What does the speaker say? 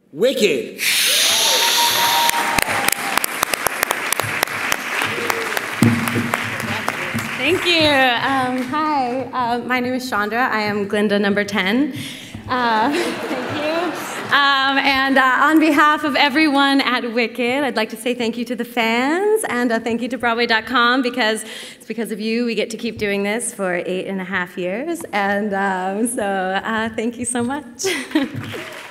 Wicked. Thank you. Hi, my name is Chandra. I am Glinda number 10. Thank you. On behalf of everyone at Wicked, I'd like to say thank you to the fans and thank you to Broadway.com because it's because of you we get to keep doing this for 8.5 years. And so thank you so much.